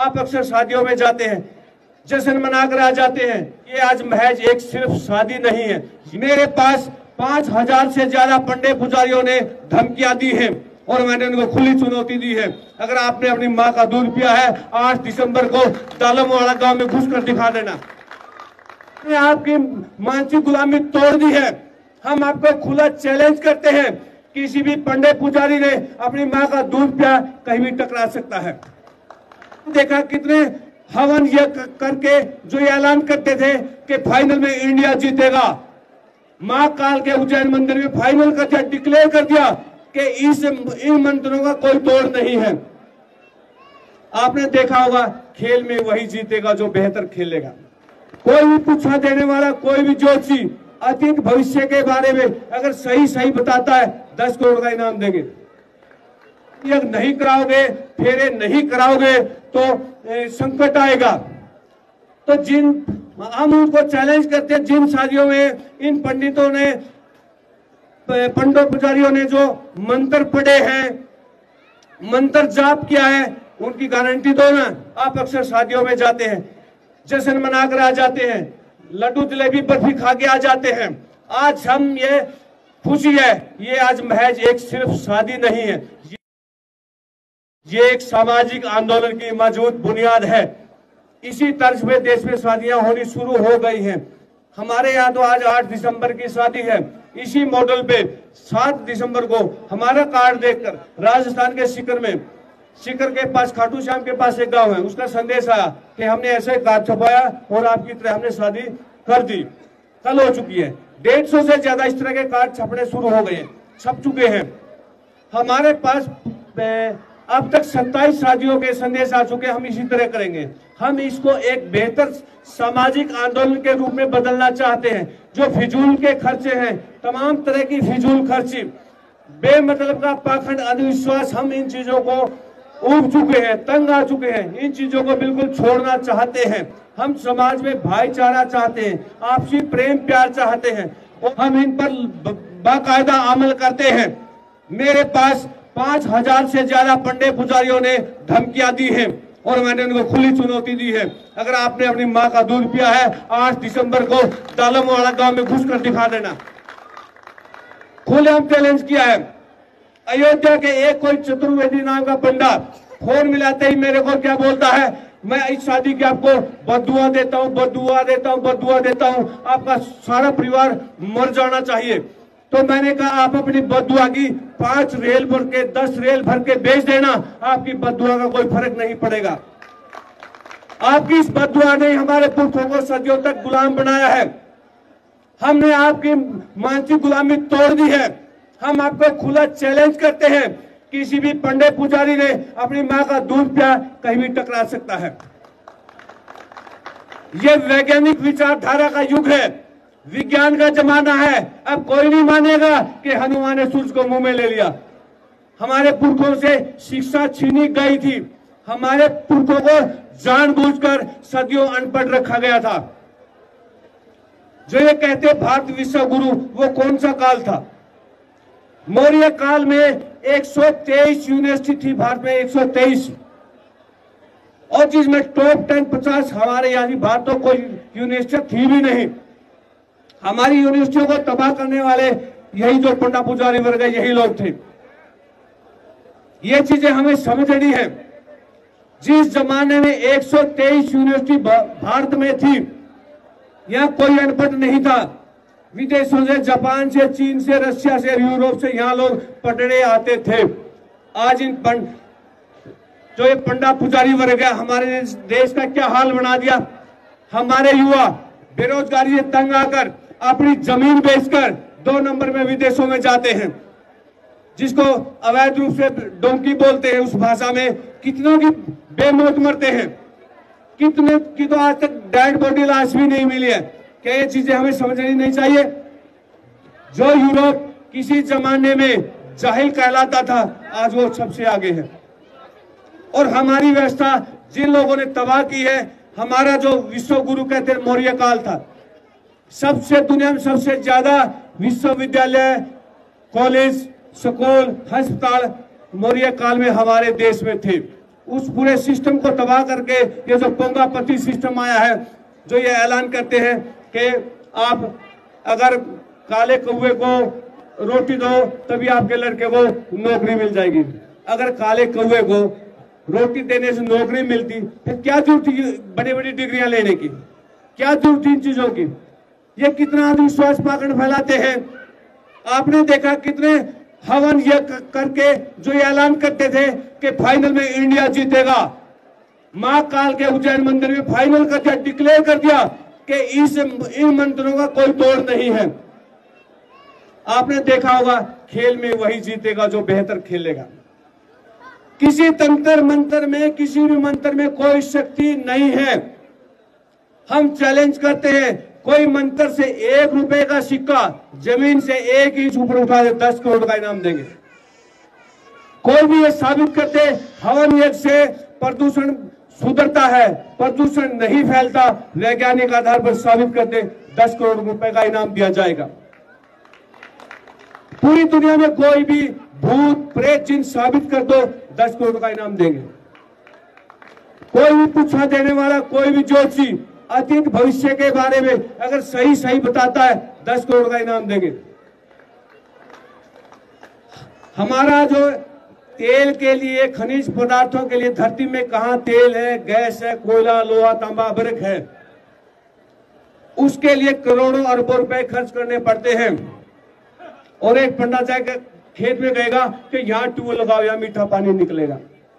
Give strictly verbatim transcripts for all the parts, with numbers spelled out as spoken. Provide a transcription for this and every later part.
आप अक्सर शादियों में जाते हैं, जश्न मनाकर आ जाते हैं। ये आज महज एक सिर्फ शादी नहीं है। मेरे पास पांच हजार से ज्यादा पंडे पुजारियों ने धमकियां दी हैं और मैंने उनको खुली चुनौती दी है। अगर आपने अपनी माँ का दूध पिया है, आठ दिसंबर को दालमवाड़ा गांव में घुसकर दिखा देना। आपकी मानसिक गुलामी तोड़ दी है। हम आपको खुला चैलेंज करते हैं, किसी भी पंडे पुजारी ने अपनी माँ का दूध पिया कहीं भी टकरा सकता है। देखा कितने हवन ये करके जो ये ऐलान करते थे कि फाइनल में इंडिया जीतेगा, माँ काल के उज्जैन मंदिर में फाइनल कर दिया, डिक्लेयर कर दिया कि इस इन मंत्रों का कोई तोड़ नहीं है। आपने देखा होगा खेल में वही जीतेगा जो बेहतर खेलेगा। कोई भी पूछा देने वाला, कोई भी ज्योतिषी अतीत भविष्य के बारे में अगर सही सही बताता है, दस करोड़ का इनाम देंगे। ये नहीं कराओगे, फेरे नहीं कराओगे तो ए, संकट आएगा। तो जिन हम उनको चैलेंज करते हैं, जिन शादियों में इन पंडितों ने, पंडित पुजारियों ने जो मंत्र पढ़े हैं, मंत्र जाप किया है, उनकी गारंटी दो ना। आप अक्सर शादियों में जाते हैं, जश्न मनाकर आ जाते हैं, लड्डू जलेबी बर्फी खा के आ जाते हैं। आज हम ये खुशी है, ये आज महज एक सिर्फ शादी नहीं है, ये एक सामाजिक आंदोलन की मजबूत बुनियाद है। इसी तर्ज पे देश में शादियां होनी शुरू हो गई हैं। हमारे यहाँ तो आज आठ दिसंबर की शादी है। इसी मॉडल पे सात दिसंबर को हमारा कार्ड देखकर राजस्थान के सीकर में, सीकर के पास खाटू श्याम के पास एक गांव है, उसका संदेश आया कि हमने ऐसे कार्ड छपाया और आपकी तरह हमने शादी कर दी। कल हो चुकी है, डेढ़ सौ से ज्यादा इस तरह के कार्ड छपने शुरू हो गए, छप चुके हैं। हमारे पास अब तक सत्ताईस शादियों के संदेश आ चुके। हम इसी तरह करेंगे। हम इसको एक बेहतर सामाजिक आंदोलन के रूप में बदलना चाहते हैं। जो फिजूल के खर्चे हैं, तमाम तरह की फिजूल खर्ची, बेमतलब का पाखंड, अंधविश्वास, हम इन चीजों को उब चुके हैं, तंग आ चुके हैं। इन चीजों को बिल्कुल छोड़ना चाहते हैं। हम समाज में भाईचारा चाहते हैं, आपसी प्रेम प्यार चाहते हैं और हम इन पर बाकायदा अमल करते हैं। मेरे पास पांच हजार से ज्यादा पंडे पुजारियों ने धमकियां दी हैं और मैंने उनको खुली चुनौती दी है। अगर आपने अपनी माँ का दूध पिया है, आठ दिसंबर को दालमवाड़ा गांव में घुसकर दिखा देना। खुलेआम चैलेंज किया है। अयोध्या के एक कोई चतुर्वेदी नाम का पंडा फोन मिलाते ही मेरे को क्या बोलता है, मैं इस शादी की आपको बद्दुआ देता हूँ, बद्दुआ देता हूँ, बद्दुआ देता हूँ, आपका सारा परिवार मर जाना चाहिए। तो मैंने कहा आप अपनी बद्दुआ की पांच रेल भर के, दस रेल भर के बेच देना, आपकी बद्दुआ का कोई फर्क नहीं पड़ेगा। आपकी इस बद्दुआ ने हमारे पुरखों को सदियों तक गुलाम बनाया है। हमने आपकी मानसिक गुलामी तोड़ दी है। हम आपको खुला चैलेंज करते हैं, किसी भी पंडे पुजारी ने अपनी माँ का दूध पिया कहीं भी टकरा सकता है। ये वैज्ञानिक विचारधारा का युग है, विज्ञान का जमाना है। अब कोई नहीं मानेगा कि हनुमान ने सूर्य को मुंह में ले लिया। हमारे पुरखों से शिक्षा छीनी गई थी। हमारे पुरखों को जानबूझकर सदियों अनपढ़ रखा गया था। जो ये कहते भारत विश्व गुरु, वो कौन सा काल था? मौर्य काल में एक सौ तेईस यूनिवर्सिटी थी भारत में, एक सौ तेईस, और जिसमें टॉप टेन पचास हमारे यहाँ भारत तो कोई यूनिवर्सिटी थी भी नहीं। हमारी यूनिवर्सिटियों को तबाह करने वाले यही जो पंडा पुजारी वर्ग है, यही लोग थे। ये चीजें हमें समझनी है। जिस जमाने में एक सौ तेईस यूनिवर्सिटी भारत में थी, यहाँ कोई अनपढ़ नहीं था। विदेशों से, जापान से, चीन से, रशिया से, यूरोप से यहाँ लोग पढ़ने आते थे। आज इन पंड जो ये पंडा पुजारी वर्ग है, हमारे देश का क्या हाल बना दिया। हमारे युवा बेरोजगारी से तंग आकर अपनी जमीन बेचकर दो नंबर में विदेशों में जाते हैं, जिसको अवैध रूप से डोंकी बोलते हैं। उस भाषा में कितनों की बेमौत मरते हैं, कितने की तो आज तक डेड बॉडी लाश भी नहीं मिली है। क्या ये चीजें हमें समझनी नहीं चाहिए? जो यूरोप किसी जमाने में जाहिल कहलाता था, आज वो सबसे आगे है। और हमारी व्यवस्था जिन लोगों ने तबाह की है, हमारा जो विश्व गुरु कहते हैं मौर्य काल था। सबसे दुनिया में सबसे ज्यादा विश्वविद्यालय, कॉलेज, स्कूल, अस्पताल मौर्य काल में हमारे देश में थे। उस पूरे सिस्टम को तबाह करके ये जो पोंगापति सिस्टम आया है, जो ये ऐलान करते हैं कि आप अगर काले कौवे को रोटी दो तभी आपके लड़के को नौकरी मिल जाएगी। अगर काले कौवे को रोटी देने से नौकरी मिलती, फिर क्या जरूरत थी बड़ी बड़ी डिग्रियां लेने की? क्या जरूरत थी इन चीजों की? ये कितना अंधविश्वास पाखंड फैलाते हैं। आपने देखा कितने हवन ये करके जो ये ऐलान करते थे कि फाइनल में इंडिया जीतेगा, मां काल के उज्जैन मंदिर में फाइनल कर दिया, डिक्लेयर कर दिया कि इस इन मंत्रों का कोई तोड़ नहीं है। आपने देखा होगा खेल में वही जीतेगा जो बेहतर खेलेगा। किसी तंत्र मंत्र में, किसी भी मंत्र में कोई शक्ति नहीं है। हम चैलेंज करते हैं, कोई मंत्र से एक रुपए का सिक्का जमीन से एक इंच ऊपर उठा दे, दस करोड़ का इनाम देंगे। कोई भी ये साबित करते हवन यज्ञ से प्रदूषण सुधरता है, प्रदूषण नहीं फैलता, वैज्ञानिक आधार पर साबित करते, दस करोड़ रुपए का इनाम दिया जाएगा। पूरी दुनिया में कोई भी भूत प्रेत जिन साबित कर दो, दस करोड़ का इनाम देंगे। कोई भी पूछा देने वाला, कोई भी ज्योतिषी अतीत भविष्य के बारे में अगर सही सही बताता है, दस करोड़ का इनाम देंगे। हमारा जो तेल के लिए, खनिज पदार्थों के लिए धरती में कहां तेल है, गैस है, कोयला, लोहा, तांबा, अभ्रक है, उसके लिए करोड़ों अरबों रुपए खर्च करने पड़ते हैं। और एक पंडा जाकर खेत में कहेगा कि यहां ट्यूबवेल लगाओ, यहां मीठा पानी निकलेगा,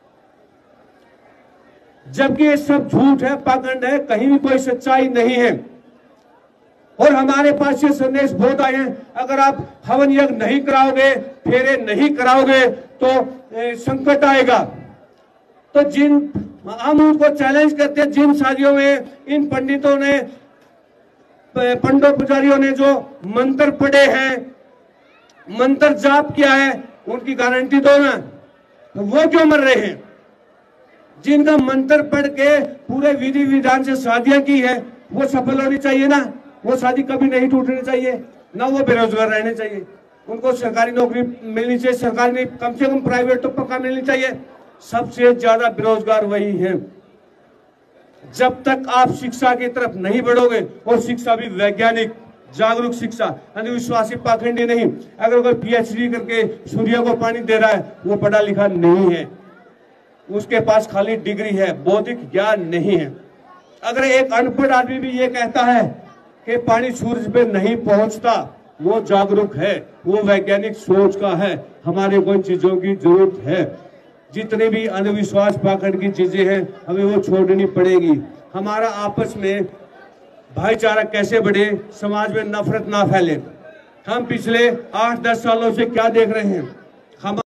जबकि ये सब झूठ है, पाखंड है, कहीं भी कोई सच्चाई नहीं है। और हमारे पास ये संदेश बहुत आए हैं, अगर आप हवन यज्ञ नहीं कराओगे, फेरे नहीं कराओगे तो संकट आएगा। तो जिन हम उनको चैलेंज करते हैं, जिन शादियों में इन पंडितों ने, पंडो पुजारियों ने जो मंत्र पढ़े हैं, मंत्र जाप किया है, उनकी गारंटी दो ना, तो वो क्यों मर रहे हैं? जिनका मंत्र पढ़ के पूरे विधि विधान से शादियां की है, वो सफल होनी चाहिए ना, वो शादी कभी नहीं टूटनी चाहिए ना, वो बेरोजगार रहने चाहिए। उनको सरकारी नौकरी मिलनी चाहिए, सरकारी नहीं, कम से कम प्राइवेट तो पक्का मिलनी चाहिए। सबसे ज्यादा बेरोजगार वही है। जब तक आप शिक्षा की तरफ नहीं बढ़ोगे, और शिक्षा भी वैज्ञानिक जागरूक शिक्षा, अंधविश्वासी पाखंडी नहीं। अगर कोई पीएचडी करके सूर्य को पानी दे रहा है, वो पढ़ा लिखा नहीं है, उसके पास खाली डिग्री है, बौद्धिक ज्ञान नहीं है। अगर एक अनपढ़ आदमी भी ये कहता है कि पानी सूरज पे नहीं पहुंचता, वो जागरूक है, वो वैज्ञानिक सोच का है। हमारे को इन चीजों की जरूरत है। जितने भी अंधविश्वास पाखंड की चीजें हैं, हमें वो छोड़नी पड़ेगी। हमारा आपस में भाईचारा कैसे बढ़े, समाज में नफरत ना फैले। हम पिछले आठ दस सालों से क्या देख रहे हैं, हम